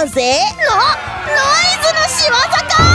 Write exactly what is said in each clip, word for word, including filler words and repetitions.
ぜ。のノイズの仕業か。ジュース飲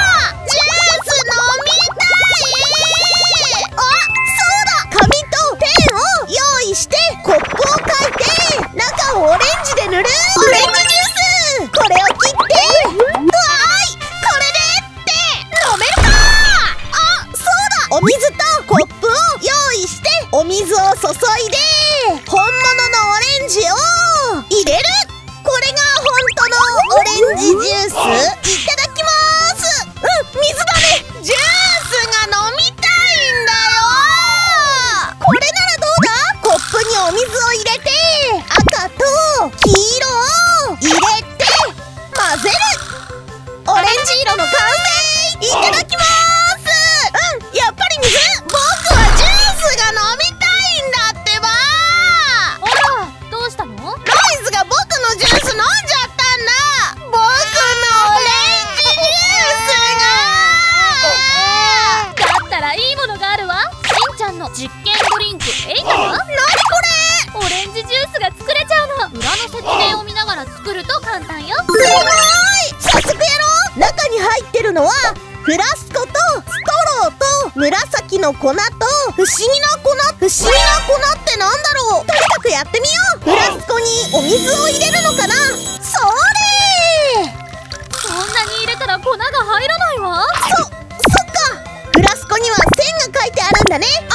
みたい。あ、そうだ、紙とペンを用意してコップを書いて中をオレンジで塗る。オレンジジュース、これを切って、うわーい、これでって飲めるか。あ、そうだ、お水とコップを用意してお水を注いで本物のオレンジを入れる。これが本当のオレンジジュース。いただきまーす。うん、水だね。ジュースが飲みたいんだよ。これならどうだ。コップにお水を入れて赤と黄色を入れて混ぜる。オレンジ色の完成。いただきまーす。うん、やっぱり水。僕はジュースが飲みたいんだってば。 あら、どうしたの？ ロイズが僕のジュース飲んじゃったんだ。僕のオレンジジュースが。 だったらいいものがあるわ。しんちゃんの実験ドリンクエイタは？ なにこれ。 オレンジジュースが作れちゃうの。裏の説明を見ながら作ると簡単よ。 すごーい。早速やろう。中に入ってるのはフラスコとストローと紫の粉と不思議な粉。不思議な粉ってなんだろう。とにかくやってみよう。フラスコにお水を入れるのかな。それー。 そんなに入れたら粉が入らないわ。 そ、そっか。フラスコには線が書いてあるんだね。あった。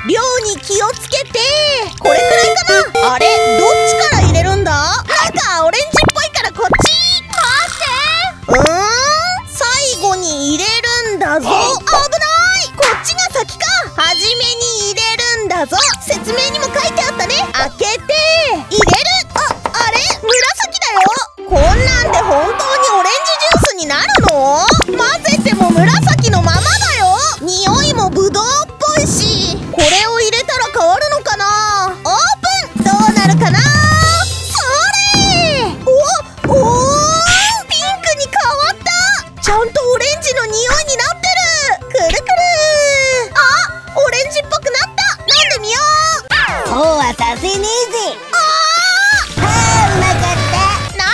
量に気をつけて。これくらいかな。あれ、どっちから入れるんだ。なんかオレンジっぽいからこっち。待って。うーん、最後に入れるんだぞ。危ない。こっちが先か。初めに入れるんだぞ。説明にも書いてあったね。開けて入れる。あ、あれ、紫だよ。こんなんで本当にオレンジジュースになるの？混ぜても紫のままだよ。匂いもブドウっぽいし。これを入れたら変わるのかな。オープン。どうなるかな。それー。おおー、ピンクに変わった。ちゃんとオレンジの匂いになってる。くるくる。あ、オレンジっぽくなった。飲んでみよう。 そうはさせねえぜ。 あー、 はあ、うまかった。 何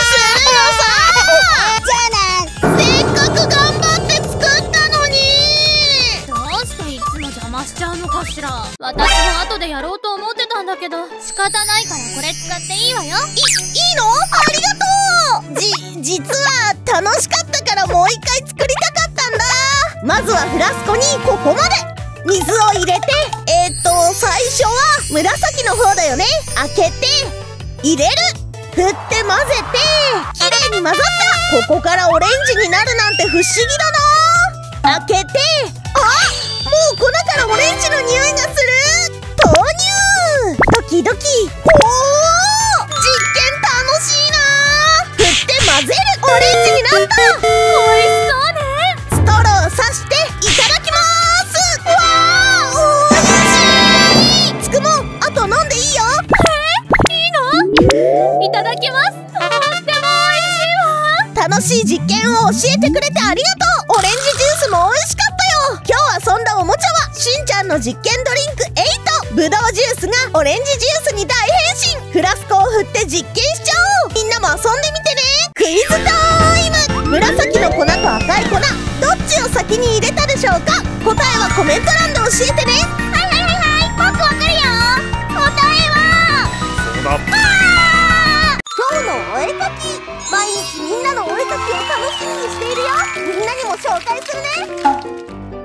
するのさ。 じゃあな。 せっかく頑張って作ったのに。 どうしていつも邪魔しちゃうのかしら。私も後でやろうと思ってたんだけど仕方ないからこれ使っていいわよ。 い、いいの？ありがとう。じ、実は楽しかったからもう一回作りたかったんだ。まずはフラスコにここまで水を入れて、えーっと最初は紫の方だよね。開けて入れる。振って混ぜてきれいに混ざった。ここからオレンジになるなんて不思議だな。開けて、あ、もう粉からオレンジの匂いがする。投入。ドキドキ。おー、実験楽しいな。振って混ぜる。オレンジになった。 おいしそうね。 ストローさしていただきまーす。わー、おいしい。つくも、あと飲んでいいよ。 いいの？いただきます。とっても美味しいわ。 楽しい実験を教えてくれてありがとう。オレンジジュースも美味しかったよ。今日遊んだおもちゃはしんちゃんの実験ドリンクエイト。ブドウジュースがオレンジジュースに大変身。フラスコを振って実験しちゃおう。みんなも遊んでみてね。クイズタイム。紫の粉と赤い粉、どっちを先に入れたでしょうか。答えはコメント欄で教えてね。 はいはいはいはい、僕わかるよ。答えはそうだ。 今日のお絵かき。毎日みんなのお絵かきを楽しみにしているよ。みんなにも紹介するね。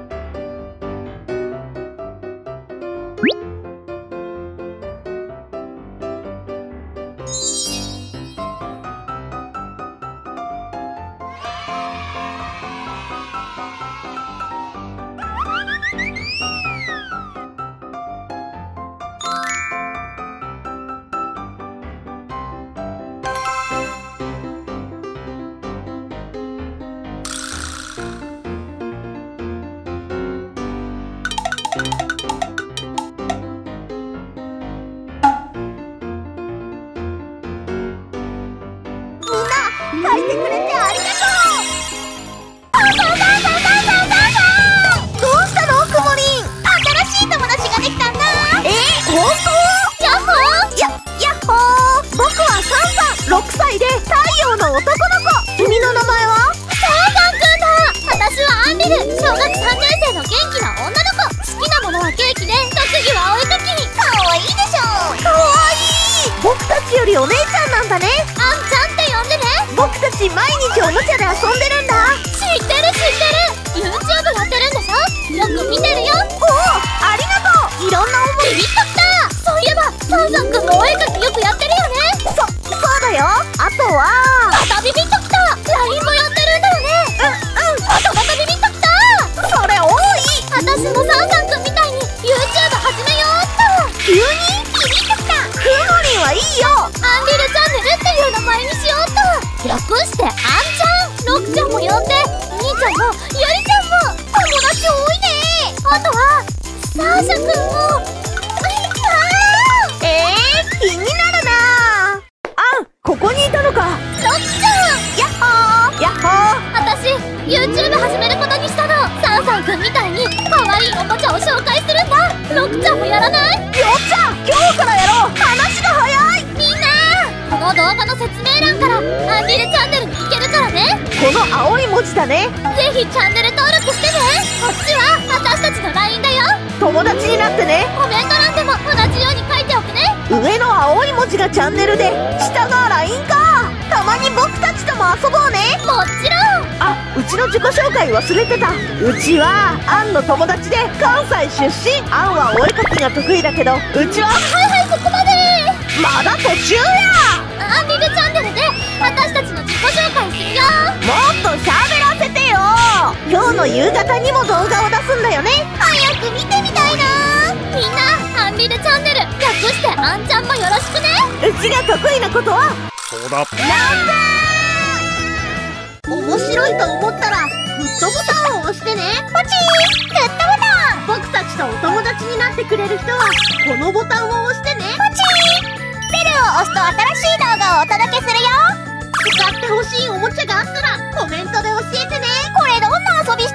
書いてくれてありがとう。どうしたのくもりん。新しい友達ができたんだ。えー、本当？ヤッホー。や、ヤッホー。僕はサンさん、ろくさいで太陽のち毎日おもちゃで遊んでるんだ。 知ってる知ってる YouTube やってるんでしょ。よく見てるよ。 おお、ありがとう。いろんな思い。 ビビッときた。そういえばサンさんくんもお絵かきよくやってるよね。 そ、そうだよ。あとはまたビビッときた。 ライン もやってるんだよね。 うんうん。 またまたビビッときた。 それ多い。 私もサンさんくんみたいに YouTube 始めようっと。 急にビビッときた。 ふもりんはいいよ。 アンビルチャンネルっていう名前にしようっと。略してあんちゃん。ロクちゃんも呼んで、兄ちゃんもゆりちゃんも。友達多いね。あとはサーシャくんも。 えー、気になるな。あん、ここにいたのか。 ロクちゃん、 やっほーやっほー。 私 YouTube 始めることにしたの。サンさんくんみたいに可愛いおもちゃを紹介するんだ。ロクちゃんもやらない？ よっしゃ、今日からやろう。話が早い。 みんなこの動画の説明欄からアンビルチャンネルに行けるからね。 この青い文字だね。 ぜひチャンネル登録してね。こっちは私たちの ライン だよ。 友達になってね。 コメント欄でも同じように書いておくね。 上の青い文字がチャンネルで、下が ライン か。たまに僕たちとも遊ぼうね。 もちろん。 あ、うちの自己紹介忘れてた。うちはアンの友達で関西出身。アンはお絵かきが得意だけど、うちははいはい、そこまで。 まだ途中や。 アンビルチャンネルで私たちの自己紹介するよ。 もっと喋らせてよ。今日の夕方にも動画を出すんだよね。 早く見てみたいな。みんなアンビルチャンネル略してあんちゃんもよろしくね。 うちが得意なことはそうだ。 なんだ。面白いと思ったらグッドボタンを押してね。ポチー。グッドボタン。僕たちとお友達になってくれる人はこのボタンを押してね。ポチー。ベルを押すと新しい動画をお届けするよ。使ってほしいおもちゃがあったらコメントで教えてね。これどんな遊びし